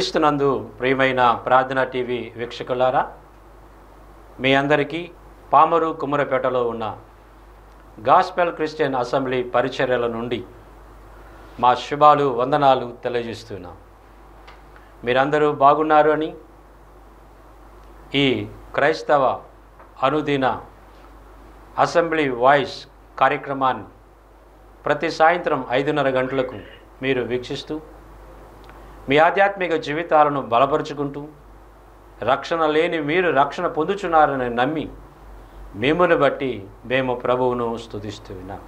క్రీస్తునందు ప్రియమైన ప్రార్థన టీవీ వీక్షకులారా, మీ అందరికీ పామరు కుమ్మరపేటలో ఉన్న గాస్పెల్ క్రిస్టియన్ అసెంబ్లీ పరిచర్యల నుండి మా శుభాలు వందనాలు తెలియజేస్తున్నాం. మీరందరూ బాగున్నారు అని ఈ క్రైస్తవ అనుదిన అసెంబ్లీ వాయిస్ కార్యక్రమాన్ని ప్రతి సాయంత్రం 5:30 గంటలకు మీరు వీక్షిస్తూ మీ ఆధ్యాత్మిక జీవితాలను బలపరుచుకుంటూ రక్షణ లేని మీరు రక్షణ పొందుచున్నారని నమ్మి మిమ్మును బట్టి మేము ప్రభువును స్తుతిస్తూ ఉన్నాం.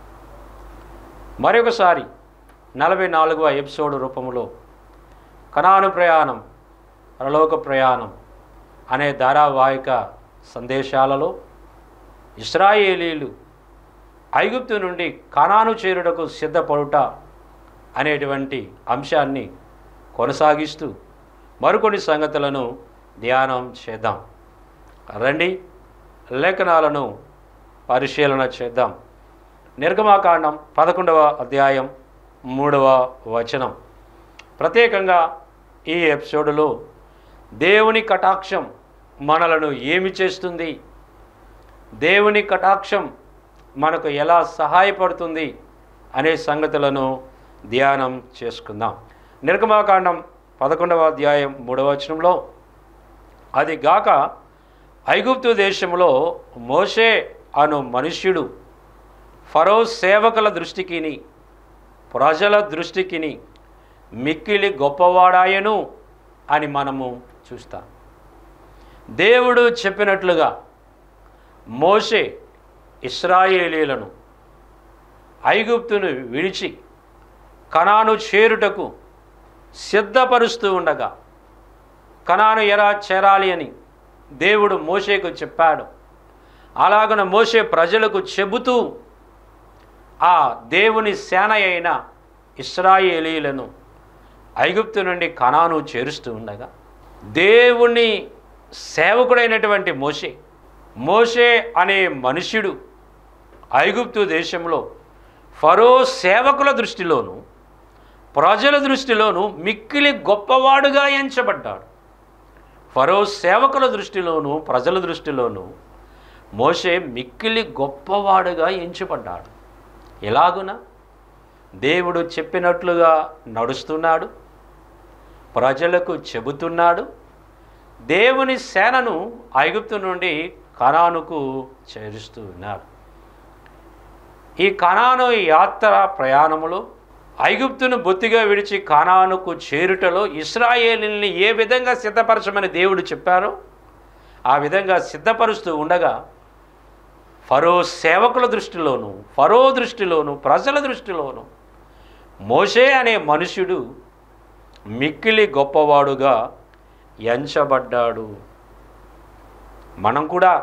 మరొకసారి 44వ ఎపిసోడ్ రూపంలో కనాను ప్రయాణం పరలోక ప్రయాణం అనే ధారావాహిక సందేశాలలో ఇశ్రాయేలీలు ఐగుప్తు నుండి కనాను చేరుటకు సిద్ధపడుట అనేటువంటి అంశాన్ని కొనసాగిస్తూ మరికొన్ని సంగతులను ధ్యానం చేద్దాం. రండి, లేఖనాలను పరిశీలన చేద్దాం. నిర్గమాకాండం 11వ అధ్యాయం 3వ వచనం. ప్రత్యేకంగా ఈ ఎపిసోడులో దేవుని కటాక్షం మనలను ఏమి చేస్తుంది, దేవుని కటాక్షం మనకు ఎలా సహాయపడుతుంది అనే సంగతులను ధ్యానం చేసుకుందాం. నిర్గమాకాండం 11వ అధ్యాయం 3వ వచనంలో, అది గాక ఐగుప్తు దేశంలో మోషే అను మనుష్యుడు ఫరో సేవకుల దృష్టికిని ప్రజల దృష్టికిని మిక్కిలి గొప్పవాడాయను అని మనము చూస్తాం. దేవుడు చెప్పినట్లుగా మోషే ఇశ్రాయేలీలను ఐగుప్తును విడిచి కనాను చేరుటకు సిద్ధపరుస్తూ ఉండగా, కనాను ఎలా చేరాలి అని దేవుడు మోషేకు చెప్పాడు. అలాగన మోషే ప్రజలకు చెబుతూ ఆ దేవుని సేన అయిన ఇశ్రాయేలీలను ఐగుప్తు నుండి కనాను చేరుస్తూ ఉండగా, దేవుని సేవకుడైనటువంటి మోషే అనే మనుష్యుడు ఐగుప్తు దేశంలో ఫరో సేవకుల దృష్టిలోనూ ప్రజల దృష్టిలోనూ మిక్కిలి గొప్పవాడుగా ఎంచబడ్డాడు. ఫరో సేవకుల దృష్టిలోనూ ప్రజల దృష్టిలోనూ మోషే మిక్కిలి గొప్పవాడుగా ఎంచబడ్డాడు. ఎలాగున దేవుడు చెప్పినట్లుగా నడుస్తున్నాడు, ప్రజలకు చెబుతున్నాడు, దేవుని సేనను ఐగుప్తు నుండి కనానుకు చేరుస్తూ ఉన్నాడు. ఈ కనాను యాత్ర ప్రయాణములో ఐగుప్తును బొత్తిగా విడిచి కనానుకు చేరుటలో ఇశ్రాయేలీల్ని ఏ విధంగా సిద్ధపరచమని దేవుడు చెప్పారో ఆ విధంగా సిద్ధపరుస్తూ ఉండగా, ఫరో సేవకుల దృష్టిలోనూ ఫరో దృష్టిలోనూ ప్రజల దృష్టిలోనూ మోషే అనే మనుష్యుడు మిక్కిలి గొప్పవాడుగా ఎంచబడ్డాడు. మనం కూడా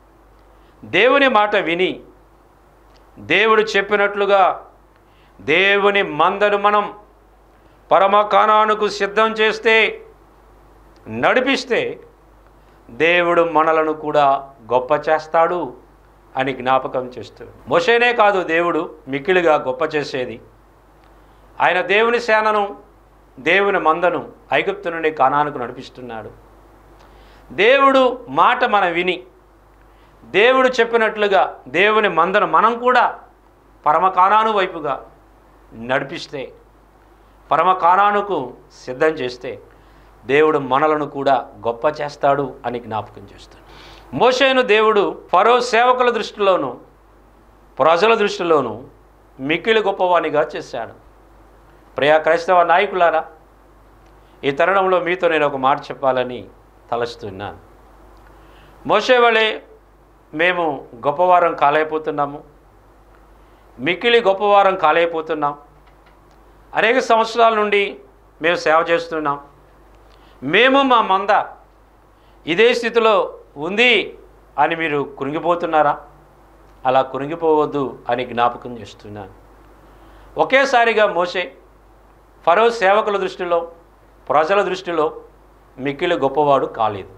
దేవుని మాట విని దేవుడు చెప్పినట్లుగా దేవుని మందను మనం పరమ కానానుకు సిద్ధం చేస్తే, నడిపిస్తే దేవుడు మనలను కూడా గొప్ప చేస్తాడు అని జ్ఞాపకం చేస్తాడు. మోషేనే కాదు దేవుడు మిక్కిలిగా గొప్ప చేసేది. ఆయన దేవుని సేనను దేవుని మందను ఐగుప్తు నుండి కనానుకు నడిపిస్తున్నాడు. దేవుడు మాట మనం విని దేవుడు చెప్పినట్లుగా దేవుని మందను మనం కూడా పరమ కానాను వైపుగా నడిపిస్తే, పరమ కానానుకు సిద్ధం చేస్తే దేవుడు మనలను కూడా గొప్ప చేస్తాడు అని జ్ఞాపకం చేస్తాడు. మోషేను దేవుడు ఫరో సేవకుల దృష్టిలోనూ ప్రజల దృష్టిలోనూ మిక్కిలి గొప్పవానిగా చేశాడు. ప్రియ క్రైస్తవ నాయకులారా, ఈ తరుణంలో మీతో నేను ఒక మాట చెప్పాలని తలస్తున్నాను. మోషే వలె మేము గొప్పవారం కాలేకపోతున్నాము, మిక్కిలి గొప్పవారం కాలేకపోతున్నాం. అనేక సంవత్సరాల నుండి మేము సేవ చేస్తున్నాం. మేము మా మంద ఇదే స్థితిలో ఉంది అని మీరు కృంగిపోతున్నారా? అలా కృంగిపోవద్దు అని జ్ఞాపకం చేస్తున్నాను. ఒకేసారిగా మోషే ఫరో సేవకుల దృష్టిలో ప్రజల దృష్టిలో మిక్కిలి గొప్పవాడు కాలేదు.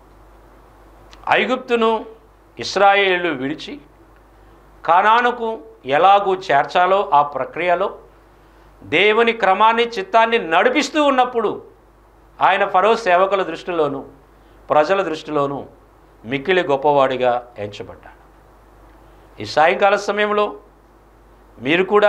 ఐగుప్తును ఇశ్రాయేలు విడిచి కనానుకు ఎలాగూ చేర్చాలో ఆ ప్రక్రియలో దేవుని క్రమాన్ని చిత్తాన్ని నడిపిస్తూ ఉన్నప్పుడు ఆయన ఫరో సేవకుల దృష్టిలోనూ ప్రజల దృష్టిలోనూ మిక్కిలి గొప్పవాడిగా ఎంచబడ్డాడు. ఈ సాయంకాల సమయంలో మీరు కూడా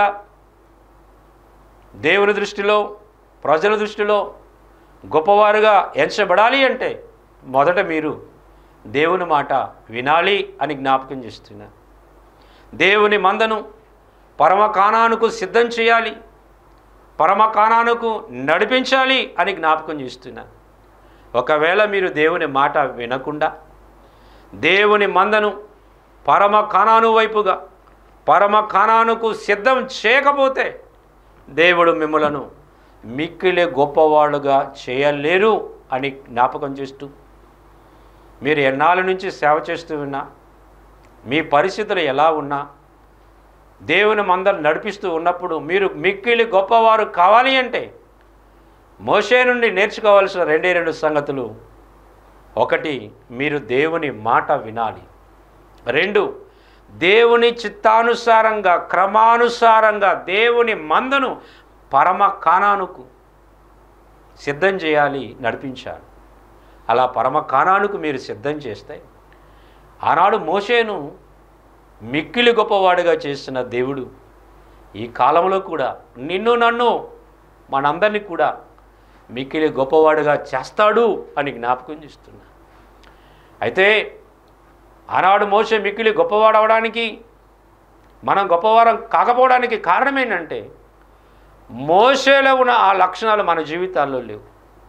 దేవుని దృష్టిలో ప్రజల దృష్టిలో గొప్పవారుగా ఎంచబడాలి అంటే మొదట మీరు దేవుని మాట వినాలి అని జ్ఞాపకం చేస్తున్నారు. దేవుని మందను పరమ కానానుకు సిద్ధం చేయాలి, పరమ కానానుకు నడిపించాలి అని జ్ఞాపకం చేస్తున్నారు. ఒకవేళ మీరు దేవుని మాట వినకుండా దేవుని మందను పరమ కానాను వైపుగా పరమ కానానుకు సిద్ధం చేయకపోతే దేవుడు మిమ్మలను మిక్కిలి గొప్పవాళ్ళుగా చేయలేరు అని జ్ఞాపకం చేస్తూ, మీరు ఎన్నాళ్ళ నుంచి సేవ చేస్తూ ఉన్నా, మీ పరిస్థితులు ఎలా ఉన్నా, దేవుని మందను నడిపిస్తూ ఉన్నప్పుడు మీరు మిక్కిలి గొప్పవారు కావాలి అంటే మోషే నుండి నేర్చుకోవాల్సిన రెండు సంగతులు. ఒకటి, మీరు దేవుని మాట వినాలి. రెండు, దేవుని చిత్తానుసారంగా క్రమానుసారంగా దేవుని మందను పరమ కానానుకు సిద్ధం చేయాలి, నడిపించాలి. అలా పరమ కానానుకు మీరు సిద్ధం చేస్తే ఆనాడు మోషేను మిక్కిలి గొప్పవాడిగా చేసిన దేవుడు ఈ కాలంలో కూడా నిన్ను నన్ను మనందరినీ కూడా మిక్కిలి గొప్పవాడిగా చేస్తాడు అని జ్ఞాపకం చేస్తున్నా. అయితే ఆనాడు మోషే మిక్కిలి గొప్పవాడవడానికి, మనం గొప్పవారం కాకపోవడానికి కారణం ఏంటంటే మోషేలో ఉన్న ఆ లక్షణాలు మన జీవితాల్లో లేవు.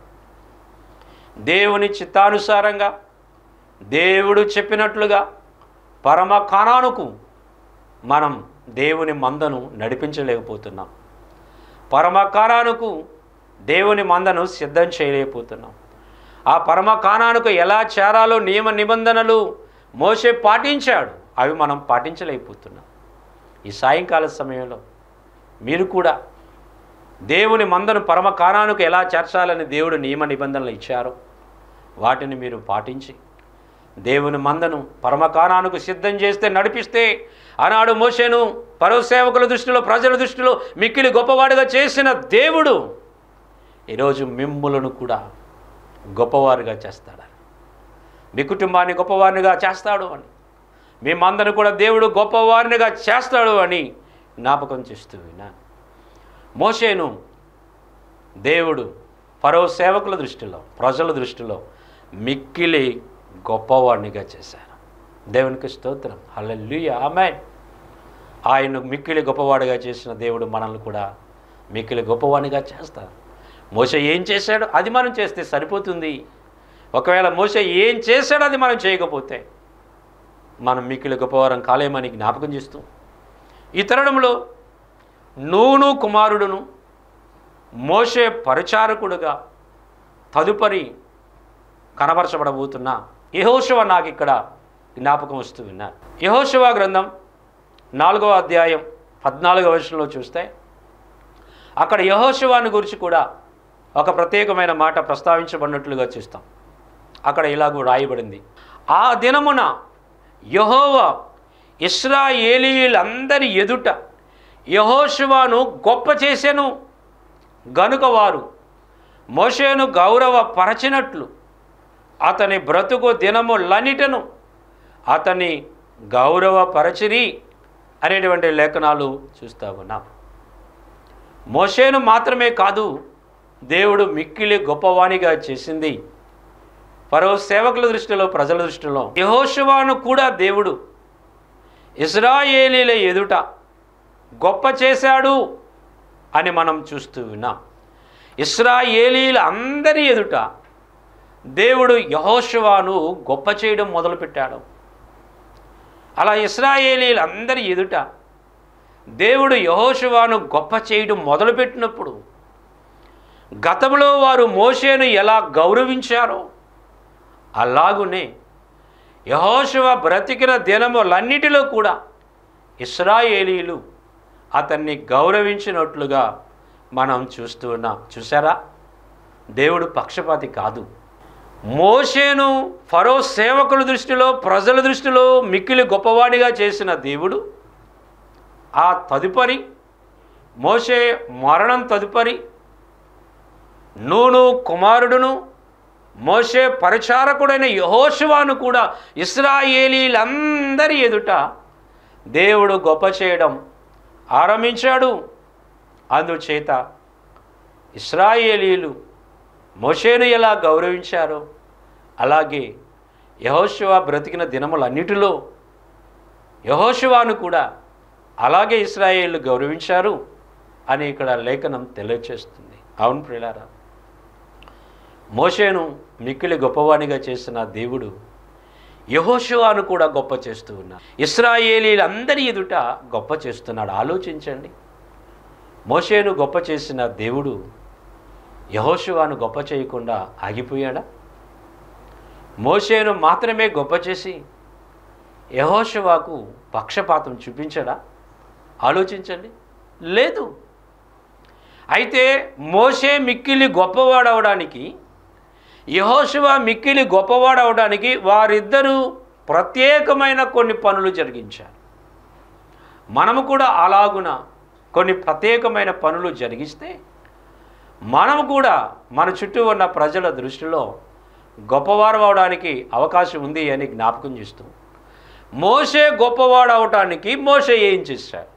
దేవుని చిత్తానుసారంగా దేవుడు చెప్పినట్లుగా పరమ కానానుకు మనం దేవుని మందను నడిపించలేకపోతున్నాం. పరమ కానానుకు దేవుని మందను సిద్ధం చేయలేకపోతున్నాం. ఆ పరమ కానానుకు ఎలా చేరాలో నియమ నిబంధనలు మోషే పాటించాడు, అవి మనం పాటించలేకపోతున్నాం. ఈ సాయంకాల సమయంలో మీరు కూడా దేవుని మందను పరమ కానానుకు ఎలా చేర్చాలని దేవుడు నియమ నిబంధనలు ఇచ్చారో వాటిని మీరు పాటించి దేవుని మందను పరమ కానానుకు సిద్ధం చేస్తే, నడిపిస్తే, ఆనాడు మోషేను పరో సేవకుల దృష్టిలో ప్రజల దృష్టిలో మిక్కిలి గొప్పవాడిగా చేసిన దేవుడు ఈరోజు మిమ్ములను కూడా గొప్పవారుగా చేస్తాడని, మీ కుటుంబాన్ని గొప్పవారినిగా చేస్తాడు అని, మీ మందను కూడా దేవుడు గొప్పవారినిగా చేస్తాడు అని జ్ఞాపకం చేస్తూ విన్నాను. మోషేను దేవుడు ఫరో సేవకుల దృష్టిలో ప్రజల దృష్టిలో మిక్కిలి గొప్పవాడినిగా చేశారు. దేవునికి స్తోత్రం, హల్లెలూయా, ఆమేన్. ఆయన మిక్కిలి గొప్పవాడిగా చేసిన దేవుడు మనల్ని కూడా మిక్కిలి గొప్పవాడినిగా చేస్తారు. మోషే ఏం చేశాడో అది మనం చేస్తే సరిపోతుంది. ఒకవేళ మోషే ఏం చేశాడో అది మనం చేయకపోతే మనం మిక్కిలి గొప్పవారం కాలేమని జ్ఞాపకం చేస్తూ, ఈ తరుణంలో నూను కుమారుడును మోషే పరిచారకుడుగా తదుపరి కనబరచబడబోతున్న యెహోషువ నాకు ఇక్కడ జ్ఞాపకం వస్తూ ఉన్నారు. యెహోషువ గ్రంథం 4వ అధ్యాయం 14వ వచనంలో చూస్తే అక్కడ యెహోషువను గురించి కూడా ఒక ప్రత్యేకమైన మాట ప్రస్తావించబడినట్లుగా చూస్తాం. అక్కడ ఇలాగూ రాయబడింది, ఆ దినమున యెహోవా ఇశ్రాయేలీయులందరి ఎదుట యెహోషువను గొప్ప చేసెను గనుక వారు మోషేను గౌరవపరచినట్లు అతని బ్రతుకు దినములన్నిటను అతన్ని గౌరవపరచిరి అనేటువంటి లేఖనాలు చూస్తూ ఉన్నాం. మోషేను మాత్రమే కాదు దేవుడు మిక్కిలి గొప్పవానిగా చేసింది ఫరో సేవకుల దృష్టిలో ప్రజల దృష్టిలో యెహోషువను కూడా దేవుడు ఇశ్రాయేలీయుల ఎదుట గొప్ప చేశాడు అని మనం చూస్తూ ఉన్నాం. ఇశ్రాయేలీయుల అందరి ఎదుట దేవుడు యెహోషువను గొప్ప చేయడం మొదలుపెట్టాడు. అలా ఇశ్రాయేలీయులందరి ఎదుట దేవుడు యెహోషువను గొప్ప చేయడం మొదలుపెట్టినప్పుడు గతంలో వారు మోషేను ఎలా గౌరవించారో అలాగునే యెహోషువ బ్రతికిన దినములన్నిటిలో కూడా ఇశ్రాయేలీయులు అతన్ని గౌరవించినట్లుగా మనం చూస్తూ ఉన్నాం. చూసారా, దేవుడు పక్షపాతి కాదు. మోషేను ఫరో సేవకుల దృష్టిలో ప్రజల దృష్టిలో మిక్కిలి గొప్పవాడిగా చేసిన దేవుడు ఆ తదుపరి మోషే మరణం తదుపరి నూను కుమారుడును మోషే పరిచారకుడైన యెహోషువను కూడా ఇశ్రాయేలీలందరి ఎదుట దేవుడు గొప్ప చేయడం ఆరంభించాడు. అందుచేత ఇశ్రాయేలీలు మోషేను ఎలా గౌరవించారో అలాగే యెహోషువ బ్రతికిన దినములన్నిటిలో యెహోషువను కూడా అలాగే ఇశ్రాయేలు గౌరవించారు అని ఇక్కడ లేఖనం తెలియచేస్తుంది. అవును ప్రియులారా, మోషేను మిక్కిలి గొప్పవానిగా చేసిన దేవుడు యెహోషువను కూడా గొప్ప చేస్తూ ఉన్నాడు. ఇశ్రాయేలీలందరి ఎదుట గొప్ప చేస్తున్నాడు. ఆలోచించండి, మోషేను గొప్ప చేసిన దేవుడు యెహోషువను గొప్ప చేయకుండా ఆగిపోయాడా? మోషేను మాత్రమే గొప్ప చేసి యెహోషువకు పక్షపాతం చూపించడా? ఆలోచించండి. లేదు. అయితే మోషే మిక్కిలి గొప్పవాడవడానికి, యెహోషువ మిక్కిలి గొప్పవాడవడానికి వారిద్దరూ ప్రత్యేకమైన కొన్ని పనులు జరిగించారు. మనము కూడా అలాగున కొన్ని ప్రత్యేకమైన పనులు జరిగిస్తే మనము కూడా మన చుట్టూ ఉన్న ప్రజల దృష్టిలో గొప్పవారు అవడానికి అవకాశం ఉంది అని జ్ఞాపకం చేస్తూ, మోషే గొప్పవాడు అవడానికి మోషే ఏం చేశాడు,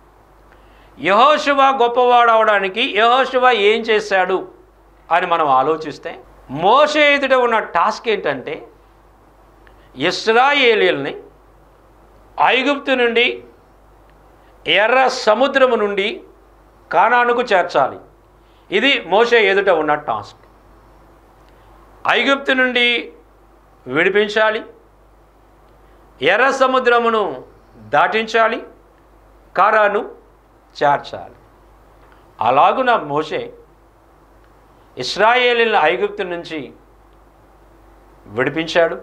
యెహోషువ గొప్పవాడు అవడానికి యెహోషువ ఏం చేశాడు అని మనం ఆలోచిస్తే, మోషే ఎదుట ఉన్న టాస్క్ ఏంటంటే ఇశ్రాయేలీయుల్ని ఐగుప్తు నుండి ఎర్ర సముద్రము నుండి కానానుకు చేర్చాలి. ఇది మోషే ఎదుట ఉన్న టాస్క్. ఐగుప్తు నుండి విడిపించాలి, ఎర్ర సముద్రమును దాటించాలి, కానాను చేర్చాలి. అలాగున మోషే ఇశ్రాయేలీయులను ఐగుప్తు నుంచి విడిపించాడు,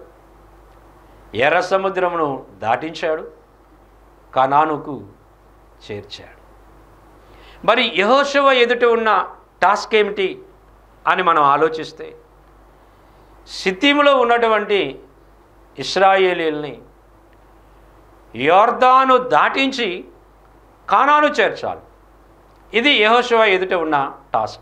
ఎర్ర సముద్రమును దాటించాడు, కానానుకు చేర్చాడు. మరి యెహోషువ ఎదుట ఉన్న టాస్క్ ఏమిటి అని మనం ఆలోచిస్తే, సిత్తీములో ఉన్నటువంటి ఇశ్రాయేలీయుల్ని యొర్దాను దాటించి కానాను చేర్చాలి. ఇది యెహోషువ ఎదుట ఉన్న టాస్క్.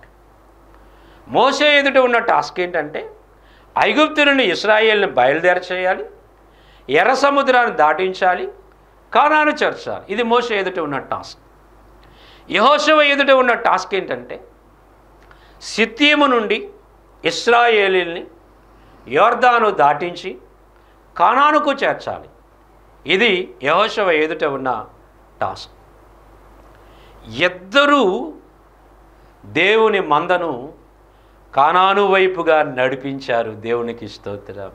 మోషే ఎదుట ఉన్న టాస్క్ ఏంటంటే ఐగుప్తు నుండి ఇశ్రాయేలుని బయలుదేర చేయాలి, ఎర్ర సముద్రాన్ని దాటించాలి, కానాను చేర్చాలి. ఇది మోషే ఎదుట ఉన్న టాస్క్. యెహోషువ ఎదుట ఉన్న టాస్క్ ఏంటంటే సిత్తీము నుండి ఇశ్రాయేలీయుల్ని యొర్దాను దాటించి కానానుకు చేర్చాలి. ఇది యెహోషువ ఎదుట ఉన్న టాస్క్. ఇద్దరూ దేవుని మందను కానాను వైపుగా నడిపించారు. దేవునికి స్తోత్రం.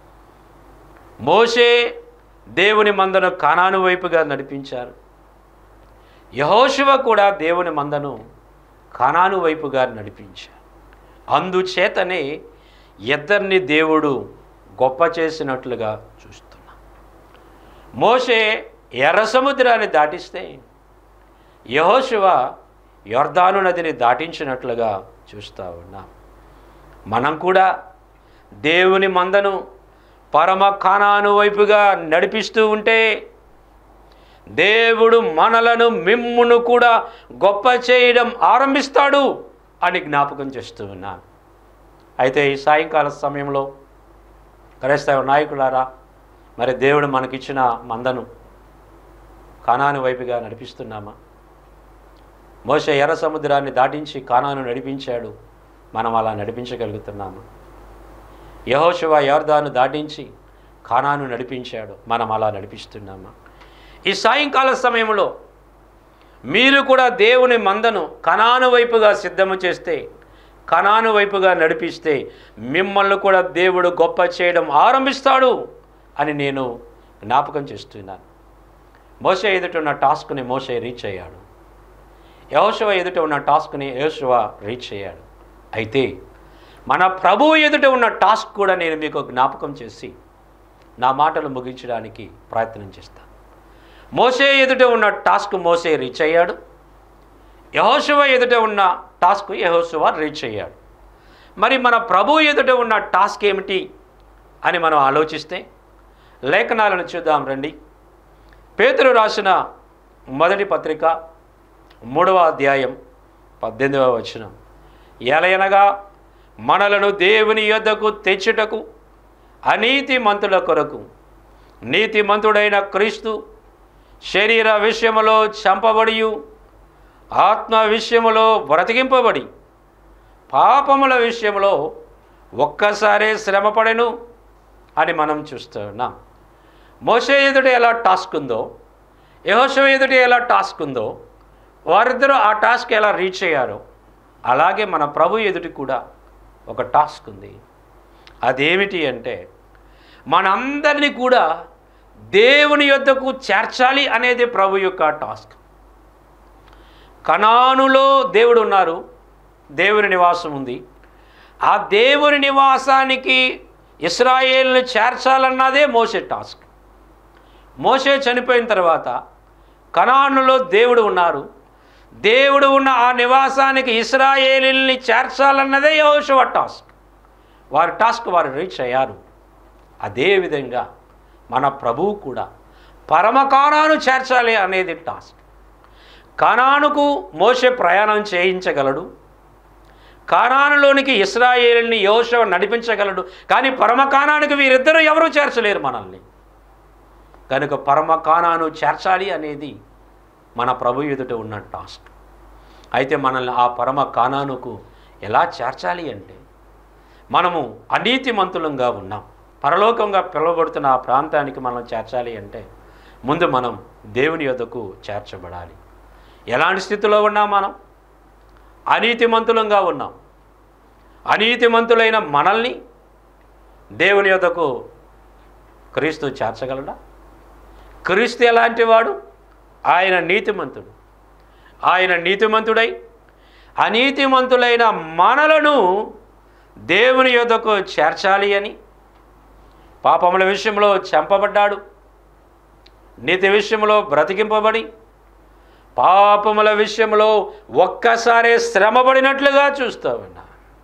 మోషే దేవుని మందను కానాను వైపుగా నడిపించారు. యెహోషువ కూడా దేవుని మందను కానాను వైపుగా నడిపించారు. అందుచేతనే ఇద్దరిని దేవుడు గొప్ప చేసినట్లుగా చూస్తున్నాం. మోషే ఎర్ర సముద్రాన్ని దాటిస్తే యెహోషువ యొర్దాను నదిని దాటించినట్లుగా చూస్తూ ఉన్నాం. మనం కూడా దేవుని మందను పరమ కానాను వైపుగా నడిపిస్తూ ఉంటే దేవుడు మనలను మిమ్మును కూడా గొప్ప చేయడం ఆరంభిస్తాడు అని జ్ఞాపకం చేస్తూ ఉన్నాను. అయితే ఈ సాయంకాల సమయంలో క్రైస్తవ నాయకులారా, మరి దేవుడు మనకిచ్చిన మందను కానాను వైపుగా నడిపిస్తున్నామా? మోషే ఎర్ర సముద్రాన్ని దాటించి కానాను నడిపించాడు, మనం అలా నడిపించగలుగుతున్నామా? యెహోషువ యొర్దాను దాటించి కానాను నడిపించాడు, మనం అలా నడిపిస్తున్నామా? ఈ సాయంకాల సమయంలో మీరు కూడా దేవుని మందను కనాను వైపుగా సిద్ధము చేస్తే, కనాను వైపుగా నడిపిస్తే మిమ్మల్ని కూడా దేవుడు గొప్ప చేయడం ఆరంభిస్తాడు అని నేను జ్ఞాపకం చేస్తున్నాను. మోషే ఎదుట ఉన్న టాస్క్ని మోషే రీచ్ అయ్యాడు, యెహోషువ ఎదుట ఉన్న టాస్క్ని యెహోషువ రీచ్ అయ్యాడు. అయితే మన ప్రభువు ఎదుట ఉన్న టాస్క్ కూడా నేను మీకు జ్ఞాపకం చేసి నా మాటలు ముగించడానికి ప్రయత్నం చేస్తాను. మోషే ఎదుట ఉన్న టాస్క్ మోషే రీచ్ అయ్యాడు, యెహోషువ ఎదుట ఉన్న టాస్క్ యెహోషువ రీచ్ అయ్యాడు. మరి మన ప్రభు ఎదుట ఉన్న టాస్క్ ఏమిటి అని మనం ఆలోచిస్తే లేఖనాలను చూద్దాం రండి. పేతురు రాసిన మొదటి పత్రిక 3వ అధ్యాయం 18వ వచనం. ఎలయనగా మనలను దేవుని యొద్దకు తెచ్చుటకు అనీతిమంతుల కొరకు నీతిమంతుడైన క్రీస్తు శరీర విషయములో చంపబడి ఆత్మ విషయములో బ్రతికింపబడి పాపముల విషయంలో ఒక్కసారే శ్రమపడెను అని మనం చూస్తున్నాం. మోషే ఎదుట ఎలా టాస్క్ ఉందో, యెహోషువ ఎదుట ఎలా టాస్క్ ఉందో, వారిద్దరూ ఆ టాస్క్ ఎలా రీచ్ అయ్యారో అలాగే మన ప్రభు ఎదుటి కూడా ఒక టాస్క్ ఉంది. అదేమిటి అంటే మనందరినీ కూడా దేవుని యొద్దకు చేర్చాలి అనేది ప్రభు యొక్క టాస్క్. కనానులో దేవుడు ఉన్నారు, దేవుని నివాసం ఉంది. ఆ దేవుని నివాసానికి ఇశ్రాయేలును చేర్చాలన్నదే మోషే టాస్క్. మోషే చనిపోయిన తర్వాత కనానులో దేవుడు ఉన్నారు, దేవుడు ఉన్న ఆ నివాసానికి ఇశ్రాయేలుని చేర్చాలన్నదే యెహోషువ టాస్క్. వారి టాస్క్ వారు రీచ్ అయ్యారు. అదేవిధంగా మన ప్రభువు కూడా పరమ కానాను చేర్చాలి అనేది టాస్క్. కానానుకు మోషే ప్రయాణం చేయించగలడు, కానానులోనికి ఇశ్రాయేలుని యెహోషువ నడిపించగలడు. కానీ పరమ కానానుకి వీరిద్దరూ ఎవరూ చేర్చలేరు మనల్ని. కనుక పరమ కానాను చేర్చాలి అనేది మన ప్రభు ఎదుట ఉన్న టాస్క్. అయితే మనల్ని ఆ పరమ కానానుకు ఎలా చేర్చాలి అంటే మనము అనీతిమంతులంగా ఉన్నాం. పరలోకంగా పిలువబడుతున్న ఆ ప్రాంతానికి మనం చేర్చాలి అంటే ముందు మనం దేవుని యొద్దకు చేర్చబడాలి. ఎలాంటి స్థితిలో ఉన్నాం? మనం అనీతిమంతులంగా ఉన్నాం. అనీతిమంతులైన మనల్ని దేవుని యొద్దకు క్రీస్తు చేర్చగలడా? క్రీస్తు ఎలాంటి వాడు? ఆయన నీతిమంతుడు. ఆయన నీతిమంతుడై అనీతిమంతులైన మనలను దేవుని యొద్దకు చేర్చాలి అని పాపముల విషయంలో చంపబడ్డాడు, నీతి విషయంలో బ్రతికింపబడి పాపముల విషయంలో ఒక్కసారే శ్రమపడినట్లుగా చూస్తూ ఉన్నా.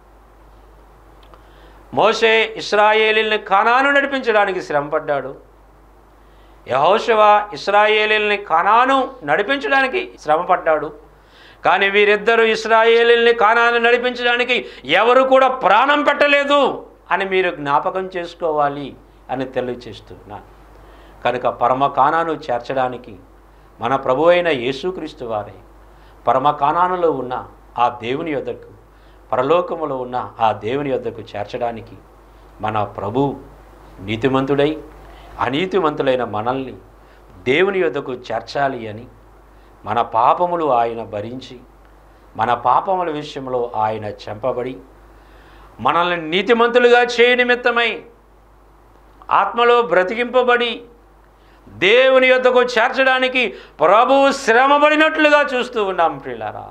మోషే ఇశ్రాయేలీల్ని కానాను నడిపించడానికి శ్రమపడ్డాడు. యెహోషువ ఇశ్రాయేలీల్ని కానాను నడిపించడానికి శ్రమపడ్డాడు. కానీ వీరిద్దరూ ఇశ్రాయేలీల్ని కానాను నడిపించడానికి ఎవరు కూడా ప్రాణం పెట్టలేదు అని మీరు జ్ఞాపకం చేసుకోవాలి అని తెలియచేస్తున్నాను. కనుక పరమ కానాను చేర్చడానికి మన ప్రభు అయిన యేసుక్రీస్తు వారే పరమ కానానులో ఉన్న ఆ దేవుని యొద్దకు, పరలోకములో ఉన్న ఆ దేవుని యొద్దకు చేర్చడానికి మన ప్రభు నీతిమంతుడై అనీతిమంతులైన మనల్ని దేవుని యొద్దకు చేర్చాలి అని మన పాపములు ఆయన భరించి, మన పాపముల విషయంలో ఆయన చంపబడి మనల్ని నీతిమంతులుగా చేయ నిమిత్తమై ఆత్మలో బ్రతికింపబడి దేవుని యొద్దకు చేర్చడానికి ప్రభువు శ్రమపడినట్లుగా చూస్తూ ఉన్నాం. ప్రియులారా,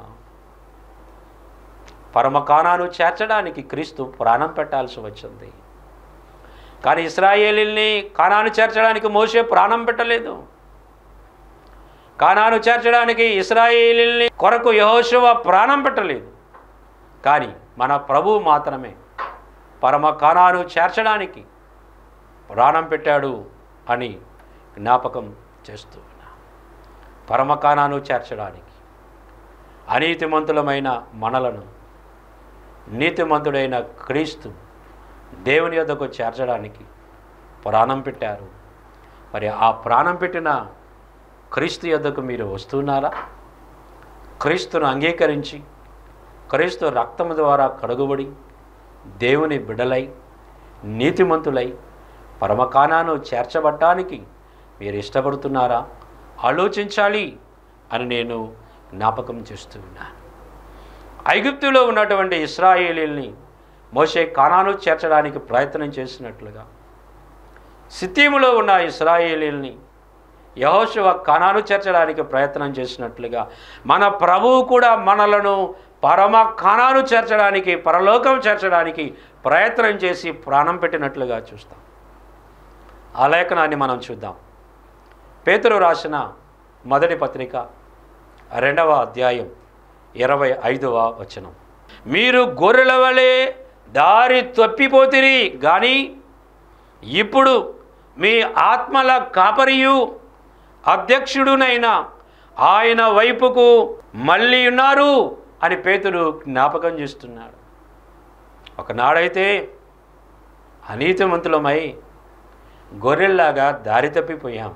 పరమ కానాను చేర్చడానికి క్రీస్తు ప్రాణం పెట్టాల్సి వచ్చింది. కానీ ఇశ్రాయేలీల్ని కానాను చేర్చడానికి మోషే ప్రాణం పెట్టలేదు. కానాను చేర్చడానికి ఇశ్రాయేలీల్ని కొరకు యెహోషువ ప్రాణం పెట్టలేదు. కానీ మన ప్రభువు మాత్రమే పరమ కానాను చేర్చడానికి ప్రాణం పెట్టాడు అని జ్ఞాపకం చేస్తూ ఉన్నా. పరమ కానాను చేర్చడానికి అనీతిమంతులమైన మనలను నీతిమంతుడైన క్రీస్తు దేవుని యొద్దకు చేర్చడానికి ప్రాణం పెట్టారు. మరి ఆ ప్రాణం పెట్టిన క్రీస్తు యొద్దకు మీరు వస్తున్నారా? క్రీస్తును అంగీకరించి క్రీస్తు రక్తము ద్వారా కడుగుబడి దేవుని బిడ్డలై నీతిమంతులై పరమ కానాను చేర్చబడటానికి మీరు ఇష్టపడుతున్నారా? ఆలోచించాలి అని నేను జ్ఞాపకం చేస్తూ ఉన్నాను. ఐగుప్తులో ఉన్నటువంటి ఇశ్రాయేలీల్ని మోషే కానాను చేర్చడానికి ప్రయత్నం చేసినట్లుగా సిత్తీములో ఉన్న ఇశ్రాయేలీల్ని యెహోషువ కానాను చేర్చడానికి ప్రయత్నం చేసినట్లుగా మన ప్రభువు కూడా మనలను పరమ కానాను చేర్చడానికి, పరలోకం చేర్చడానికి ప్రయత్నం చేసి ప్రాణం పెట్టినట్లుగా చూస్తాం. ఆ లేఖనాన్ని మనం చూద్దాం. పేతురు రాసిన మొదటి పత్రిక 2వ అధ్యాయం 25వ వచనం. మీరు గొర్రెల వలె దారి తప్పిపోతిరి కానీ ఇప్పుడు మీ ఆత్మల కాపరియు అధ్యక్షుడునైన ఆయన వైపుకు మళ్ళీ ఉన్నారు అని పేతురు జ్ఞాపకం చేస్తున్నాడు. ఒకనాడైతే అనీతిమంతులమై గొర్రెల్లాగా దారి తప్పిపోయాం,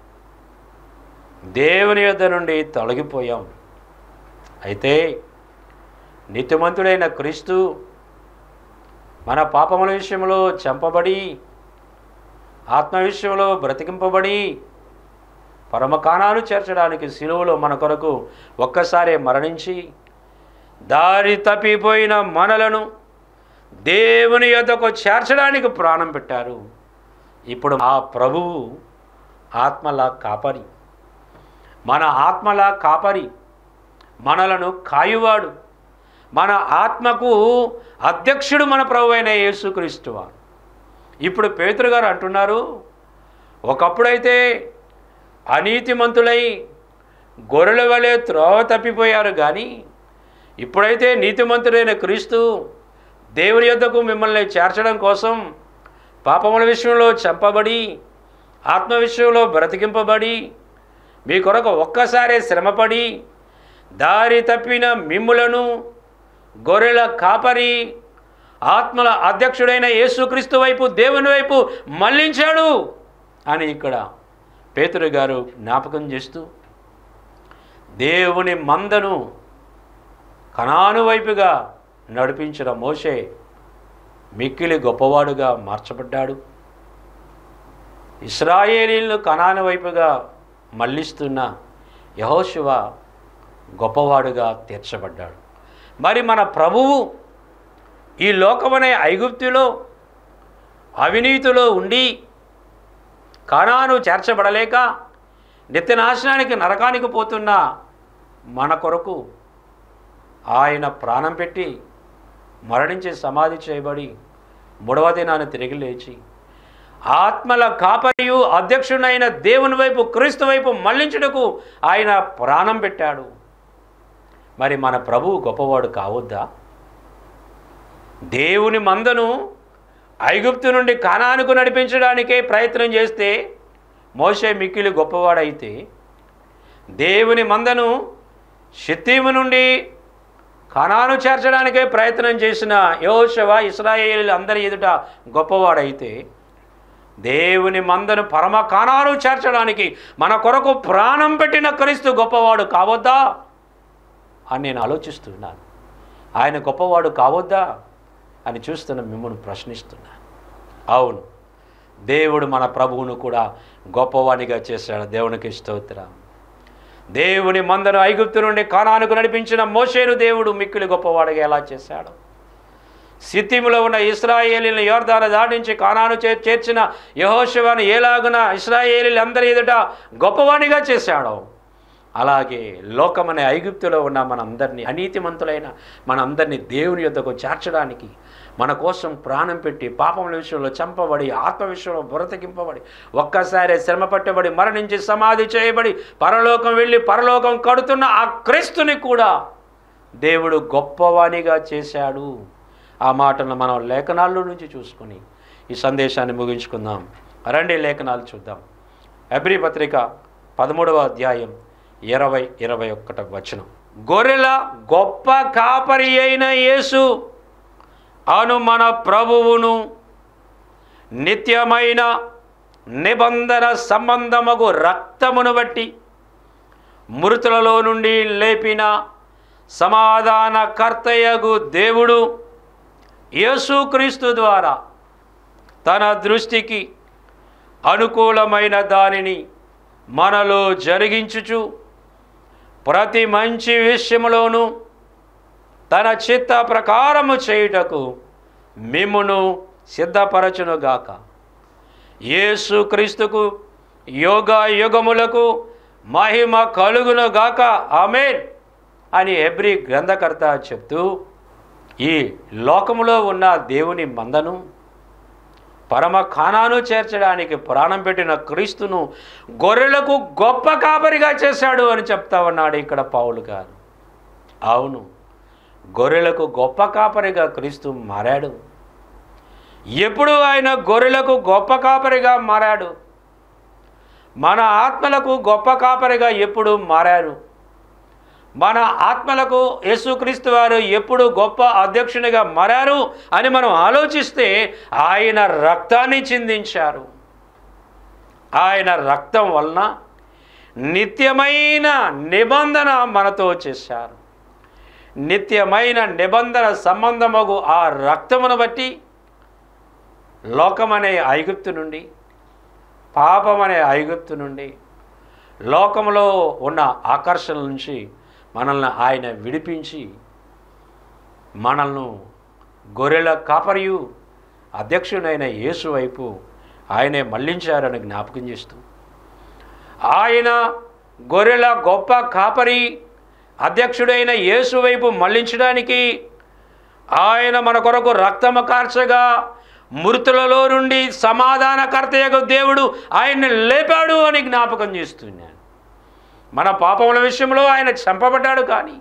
దేవుని యొద్ద నుండి తొలగిపోయాం. అయితే నీతిమంతుడైన క్రీస్తు మన పాపముల విషయంలో చంపబడి, ఆత్మ విషయంలో బ్రతికింపబడి, పరమకాణాను చేర్చడానికి శిలువలో మన కొరకు ఒక్కసారి మరణించి దారి తప్పిపోయిన మనలను దేవుని యొద్దకు చేర్చడానికి ప్రాణం పెట్టారు. ఇప్పుడు ఆ ప్రభువు ఆత్మల కాపరి, మన ఆత్మల కాపరి, మనలను కాయువాడు, మన ఆత్మకు అధ్యక్షుడు మన ప్రభువైన యేసుక్రీస్తు వారు. ఇప్పుడు పేతురు గారు అంటున్నారు, ఒకప్పుడైతే అనీతిమంతులై గొర్రెల వలె త్రోవ తప్పిపోయారు, కానీ ఇప్పుడైతే నీతిమంతుడైన క్రీస్తు దేవుని యొద్దకు మిమ్మల్ని చేర్చడం కోసం పాపముల విషయంలో చంపబడి, ఆత్మ విషయంలో బ్రతికింపబడి, మీ కొరకు ఒక్కసారి శ్రమపడి దారి తప్పిన మిమ్ములను గొర్రెల కాపరి, ఆత్మల అధ్యక్షుడైన యేసుక్రీస్తు వైపు, దేవుని వైపు మళ్ళించాడు అని ఇక్కడ పేతురు గారు జ్ఞాపకం చేస్తూ, దేవుని మందను కనాను వైపుగా నడిపించిన మోషే మిక్కిలి గొప్పవాడుగా మార్చబడ్డాడు. ఇశ్రాయేలీలను కనాను వైపుగా మళ్ళిస్తున్న యెహోషువ గొప్పవాడుగా తీర్చబడ్డాడు. మరి మన ప్రభువు ఈ లోకమనే ఐగుప్తులో అవినీతిలో ఉండి కానాను చేర్చబడలేక నిత్యనాశనానికి నరకానికి పోతున్న మన కొరకు ఆయన ప్రాణం పెట్టి మరణించి సమాధి చేయబడి మూడవ దినాన తిరిగి లేచి ఆత్మల కాపరియు అధ్యక్షుడైన దేవుని వైపు, క్రీస్తు వైపు మళ్ళించుటకు ఆయన ప్రాణం పెట్టాడు. మరి మన ప్రభువు గొప్పవాడు కావద్దా? దేవుని మందను ఐగుప్తు నుండి కానానుకు నడిపించడానికే ప్రయత్నం చేస్తే మోషే మిక్కిలి గొప్పవాడైతే, దేవుని మందను షిత్తీము నుండి కానాను చేర్చడానికే ప్రయత్నం చేసిన యెహోషువ ఇశ్రాయేలీయుల అందరి ఎదుట గొప్పవాడైతే, దేవుని మందను పరమ కానాను చేర్చడానికి మన కొరకు ప్రాణం పెట్టిన క్రీస్తు గొప్పవాడు కావద్దా అని నేను ఆలోచిస్తున్నాను. ఆయన గొప్పవాడు కావద్దా అని చూస్తున్న మిమ్మల్ని ప్రశ్నిస్తున్నాను. అవును, దేవుడు మన ప్రభువును కూడా గొప్పవాడిగా చేశాడు. దేవునికి స్తోత్రం. దేవుని మందను ఐగుప్తు నుండి కానానుకు నడిపించిన మోషేను దేవుడు మిక్కిలి గొప్పవాడిగా ఎలా చేశాడు? సిత్తీములో ఉన్న ఇశ్రాయేలీలను యోర్దాను దాటించి కానాను చేర్చిన యెహోషువను ఎలాగున ఇశ్రాయేలీలందరి ఎదుట గొప్పవాడిగా చేశాడు. అలాగే లోకమనే ఐగుప్తులో ఉన్న మనందరినీ, అనీతిమంతులైన మనందరినీ దేవుని యొద్దకు చేర్చడానికి మన కోసం ప్రాణం పెట్టి, పాపముల విషయంలో చంపబడి, ఆత్మ విషయంలో బ్రతికింపబడి, ఒక్కసారి శ్రమ పట్టబడి, మరణించి సమాధి చేయబడి, పరలోకం వెళ్ళి పరలోకం కడుతున్న ఆ క్రీస్తుని కూడా దేవుడు గొప్పవానిగా చేశాడు. ఆ మాటలను మనం లేఖనాల్లో నుంచి చూసుకుని ఈ సందేశాన్ని ముగించుకుందాం. రండి లేఖనాలు చూద్దాం. హెబ్రీ పత్రిక 13వ అధ్యాయం 20-21 వచనం. గొర్రెల గొప్ప కాపరి అయిన యేసు అను మన ప్రభువును నిత్యమైన నిబంధన సంబంధమగు రక్తమును బట్టి మృతులలో నుండి లేపిన సమాధానకర్తయగు దేవుడు యేసుక్రీస్తు ద్వారా తన దృష్టికి అనుకూలమైన దానిని మనలో జరిగించుచు ప్రతి మంచి విషయములోనూ తన చిత్త ప్రకారము చేయుటకు మిమ్మును సిద్ధపరచునుగాక. యేసుక్రీస్తుకు యోగ యుగములకు మహిమ కలుగునుగాక. ఆమేన్ అని హెబ్రీ గ్రంథకర్త చెప్తూ, ఈ లోకములో ఉన్న దేవుని మందను పరమ కానాను చేర్చడానికి ప్రాణం పెట్టిన క్రీస్తును గొర్రెలకు గొప్ప కాపరిగా చేశాడు అని చెప్తా ఉన్నాడు ఇక్కడ పౌలు గారు. అవును, గొర్రెలకు గొప్ప కాపరిగా క్రీస్తు మారాడు. ఎప్పుడు ఆయన గొర్రెలకు గొప్ప కాపరిగా మారాడు? మన ఆత్మలకు గొప్ప కాపరిగా ఎప్పుడు మారారు? మన ఆత్మలకు యేసుక్రీస్తు వారు ఎప్పుడు గొప్ప అధ్యక్షునిగా మారారు అని మనం ఆలోచిస్తే ఆయన రక్తాన్ని చిందించారు. ఆయన రక్తం వలన నిత్యమైన నిబంధన మనతో చేశారు. నిత్యమైన నిబంధన సంబంధమగు ఆ రక్తమును బట్టి లోకమనే ఐగుప్తు నుండి, పాపమనే ఐగుప్తు నుండి, లోకంలో ఉన్న ఆకర్షణల నుంచి మనల్ని ఆయన విడిపించి మనల్ని గొర్రెల కాపరియు అధ్యక్షుడైన యేసు వైపు ఆయనే మళ్లించారని జ్ఞాపకం చేస్తూ, ఆయన గొర్రెల గొప్ప కాపరి అధ్యక్షుడైన యేసు వైపు మళ్లించడానికి ఆయన మన కొరకు రక్తము కార్చగా మృతులలో నుండి సమాధానకర్తయగు దేవుడు ఆయన్ని లేపాడు అని జ్ఞాపకం చేస్తున్నాను. మన పాపముల విషయంలో ఆయన చంపబడ్డాడు, కానీ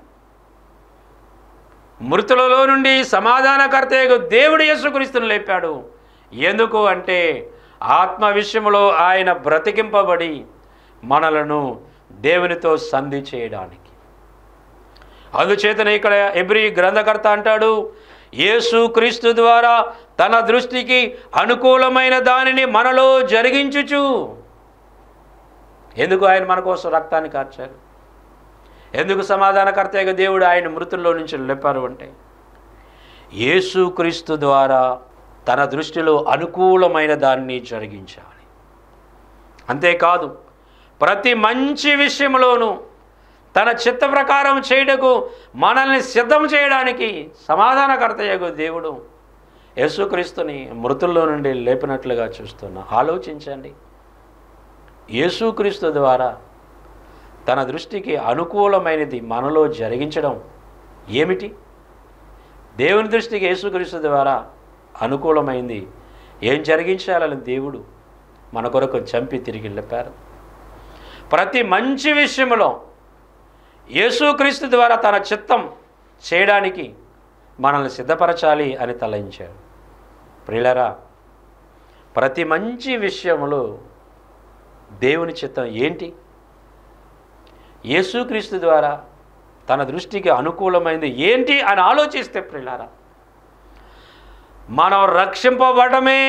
మృతులలో నుండి సమాధానకర్తయగు దేవుడు యేసుక్రీస్తును లేపాడు. ఎందుకు అంటే ఆత్మ విషయంలో ఆయన బ్రతికింపబడి మనలను దేవునితో సంధి చేయడానికి. అందుచేతనే ఇక్కడ హెబ్రీ గ్రంథకర్త అంటాడు, యేసుక్రీస్తు ద్వారా తన దృష్టికి అనుకూలమైన దానిని మనలో జరిగించుచు. ఎందుకు ఆయన మన కోసం రక్తాన్ని కార్చారు? ఎందుకు సమాధానకర్తగా దేవుడు ఆయన మృతుల్లో నుంచి లేపారు అంటే యేసుక్రీస్తు ద్వారా తన దృష్టిలో అనుకూలమైన దాన్ని జరిగించాలి. అంతేకాదు ప్రతి మంచి విషయంలోనూ తన చిత్త ప్రకారం చేయటకు మనల్ని సిద్ధం చేయడానికి సమాధానకర్తయగు దేవుడు యేసుక్రీస్తుని మృతుల్లో నుండి లేపినట్లుగా చూస్తున్నా. ఆలోచించండి, యేసుక్రీస్తు ద్వారా తన దృష్టికి అనుకూలమైనది మనలో జరిగించడం ఏమిటి? దేవుని దృష్టికి యేసుక్రీస్తు ద్వారా అనుకూలమైంది ఏం జరిగించాలని దేవుడు మన కొరకు చంపి తిరిగి లేపారు. ప్రతి మంచి విషయంలో యేసుక్రీస్తు ద్వారా తన చిత్తం చేయడానికి మనల్ని సిద్ధపరచాలి అని తలంచాడు. ప్రియులారా, ప్రతి మంచి విషయంలో దేవుని చిత్తం ఏంటి? యేసుక్రీస్తు ద్వారా తన దృష్టికి అనుకూలమైనది ఏంటి అని ఆలోచిస్తే ప్రియులారా, మనం రక్షింపబడమే,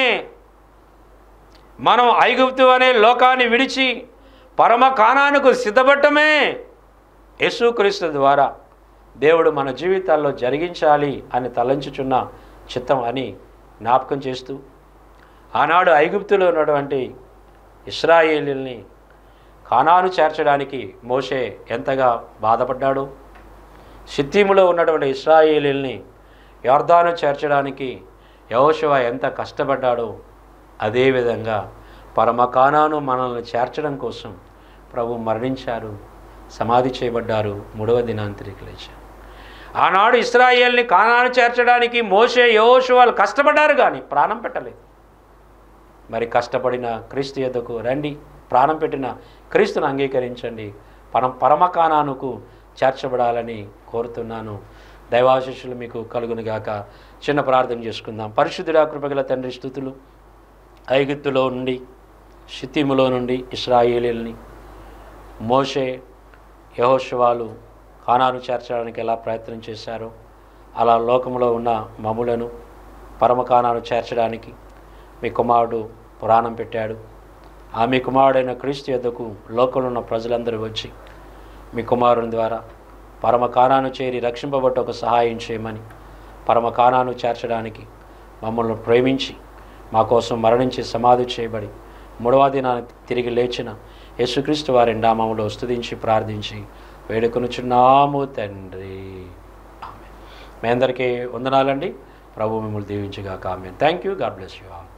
మనం ఐగుప్తు అనే లోకాన్ని విడిచి పరమ కానానుకు సిద్ధపడటమే యేసుక్రీస్తు ద్వారా దేవుడు మన జీవితాల్లో జరిగించాలి అని తలంచుచున్న చిత్తం అని జ్ఞాపకం చేస్తూ, ఆనాడు ఐగుప్తులో ఉన్నటువంటి ఇశ్రాయేలీల్ని కానాను చేర్చడానికి మోషే ఎంతగా బాధపడ్డాడు, షిత్తీములో ఉన్నటువంటి ఇశ్రాయేలీల్ని యొర్దాను చేర్చడానికి యెహోషువ ఎంత కష్టపడ్డాడో, అదేవిధంగా పరమ కానాను మనల్ని చేర్చడం కోసం ప్రభు మరణించారు, సమాధి చేయబడ్డారు, 3వ దినాన తిరిగి లేచారు. ఆనాడు ఇశ్రాయేల్ని కానాను చేర్చడానికి మోషే యెహోషువలు కష్టపడ్డారు, కానీ ప్రాణం పెట్టలేదు. మరి కష్టపడిన క్రీస్తు యొద్దకు రండి, ప్రాణం పెట్టిన క్రీస్తును అంగీకరించండి, పరమ కానానుకు చేర్చబడాలని కోరుతున్నాను. దైవాశీస్సులు మీకు కలుగునుగాక. చిన్న ప్రార్థన చేసుకుందాం. పరిశుద్ధుడా, కృపగల తండ్రి, స్తుతులు. ఐగుప్తులో నుండి, షిత్తీములో నుండి ఇశ్రాయేలీల్ని మోషే యెహోషువలు కానాను చేర్చడానికి ఎలా ప్రయత్నం చేశారో, అలా లోకంలో ఉన్న మమ్ములను పరమ కానాను చేర్చడానికి మీ కుమారుడు ప్రాణం పెట్టాడు. మీ కుమారుడైన క్రీస్తు యొద్దకు లోకంలో ఉన్న ప్రజలందరూ వచ్చి మీ కుమారుని ద్వారా పరమ కానాను చేరి రక్షింపబట్ట ఒక సహాయం చేయమని, పరమ కానాను చేర్చడానికి మమ్మల్ని ప్రేమించి మా కోసం మరణించి సమాధి చేయబడి 3వ దినాన తిరిగి లేచిన యేసుక్రీస్తు వారి నామములో స్తుతించి ప్రార్థించి వేడుకొనుచున్నాము తండ్రి. ఆమేన్. మీ అందరికీ వందనాలండి. ప్రభు మిమ్మల్ని దీవించుగాక. Amen. Thank you. God bless you all.